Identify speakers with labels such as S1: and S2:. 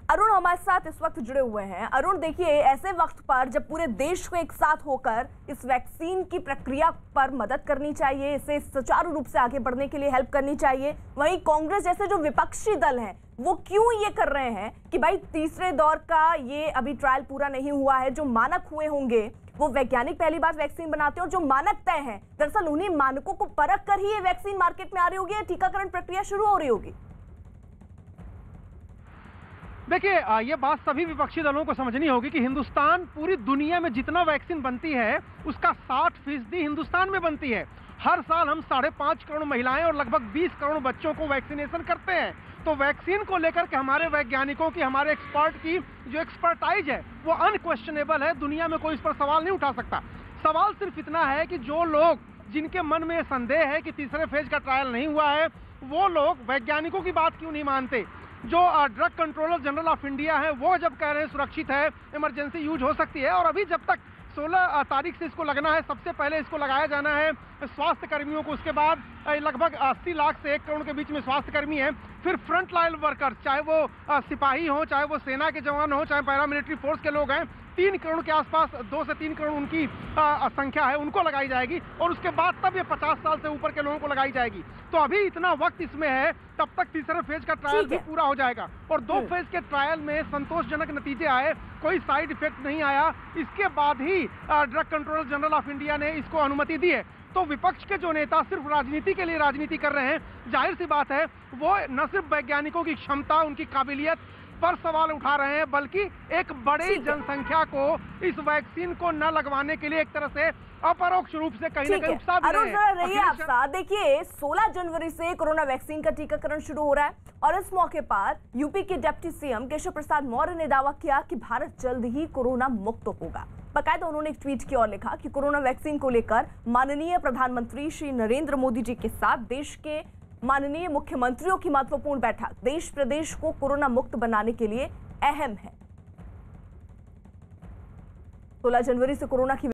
S1: अरुण हमारे साथ इस वक्त जुड़े हुए हैं। अरुण देखिए, ऐसे वक्त पर जब पूरे देश को एक साथ होकर इस वैक्सीन की प्रक्रिया पर मदद करनी चाहिए, इसे सुचारू रूप से आगे बढ़ने के लिए हेल्प करनी चाहिए, वहीं कांग्रेस जैसे जो विपक्षी दल हैं वो क्यों ये कर रहे हैं कि भाई तीसरे दौर का ये अभी ट्रायल पूरा नहीं हुआ है, जो मानक हुए होंगे वो वैज्ञानिक पहली बार वैक्सीन बनाते हैं और जो मानक तय हैं दरअसल उन्हीं मानकों को परख कर ही ये वैक्सीन मार्केट में आ रही होगी या टीकाकरण प्रक्रिया शुरू हो रही होगी।
S2: देखिए, ये बात सभी विपक्षी दलों को समझनी होगी कि हिंदुस्तान पूरी दुनिया में जितना वैक्सीन बनती है उसका 60% हिंदुस्तान में बनती है। हर साल हम 5.5 करोड़ महिलाएं और लगभग 20 करोड़ बच्चों को वैक्सीनेशन करते हैं। तो वैक्सीन को लेकर के हमारे वैज्ञानिकों की, हमारे एक्सपर्ट की जो एक्सपर्टाइज है वो अनक्वेश्चनेबल है। दुनिया में कोई इस पर सवाल नहीं उठा सकता। सवाल सिर्फ इतना है कि जो लोग, जिनके मन में संदेह है कि तीसरे फेज का ट्रायल नहीं हुआ है, वो लोग वैज्ञानिकों की बात क्यों नहीं मानते। जो drug controller general of India है वो जब कह रहे हैं सुरक्षित है, इमरजेंसी यूज हो सकती है, और अभी जब तक 16 तारीख से इसको लगना है, सबसे पहले इसको लगाया जाना है स्वास्थ्य कर्मियों को, उसके बाद लगभग 80 लाख से 1 करोड़ के बीच में स्वास्थ्य कर्मी हैं, फिर फ्रंट लाइन वर्कर, चाहे वो सिपाही हो, चाहे वो सेना के जवान हो, चाहे पैरामिलिट्री फोर्स के लोग हैं, 3 करोड़ के आसपास, 2 से 3 करोड़ उनकी संख्या है, उनको लगाई जाएगी। और उसके बाद तब ये 50 साल से ऊपर के लोगों को लगाई जाएगी। तो अभी इतना वक्त इसमें है, तब तक तीसरे फेज का ट्रायल भी पूरा हो जाएगा और 2 फेज के ट्रायल में संतोषजनक नतीजे आए, कोई साइड इफेक्ट नहीं आया, इसके बाद ही drug controller general of India ने इसको अनुमति दी है। तो विपक्ष के जो नेता सिर्फ राजनीति के लिए राजनीति कर रहे हैं, जाहिर सी बात है वो न सिर्फ वैज्ञानिकों की क्षमता, उनकी काबिलियत पर सवाल उठा रहे हैं, बल्कि एक बड़ी जनसंख्या को इस वैक्सीन को न लगवाने के लिए एक तरह से अपरोक्ष रूप से कहीं ना कहीं उकसा भी रहे हैं।
S1: रहिए आप साथ। देखिए, 16 जनवरी से कोरोना वैक्सीन का टीकाकरण शुरू हो रहा है और इस मौके पर यूपी के डिप्टी सीएम केशव प्रसाद मौर्य ने दावा किया कि भारत जल्द ही कोरोना मुक्त होगा। बाकायदा उन्होंने एक ट्वीट किया और लिखा कि कोरोना वैक्सीन को लेकर माननीय प्रधानमंत्री श्री नरेंद्र मोदी जी के साथ देश के माननीय मुख्यमंत्रियों की महत्वपूर्ण बैठक देश प्रदेश को कोरोना मुक्त बनाने के लिए अहम है। 16 जनवरी से कोरोना की